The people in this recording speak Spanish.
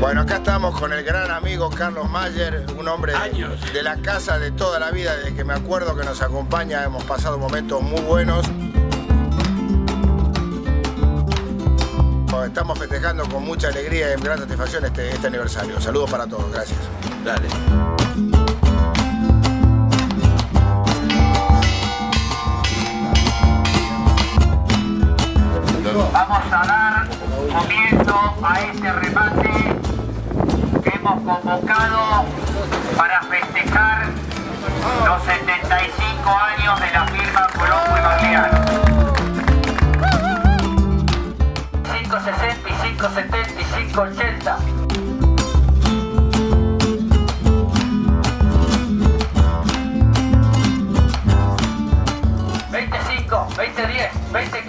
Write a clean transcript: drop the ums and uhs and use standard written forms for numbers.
Bueno, acá estamos con el gran amigo Carlos Mayer, un hombre de la casa de toda la vida, desde que me acuerdo que nos acompaña, hemos pasado momentos muy buenos. Estamos festejando con mucha alegría y en gran satisfacción este aniversario. Saludos para todos, gracias. Dale. Vamos a dar comienzo a este remate que hemos convocado para festejar los 75 años de la firma Colombo y Bagliano. 560 y 570 y 580. $25, $20, $10, $20.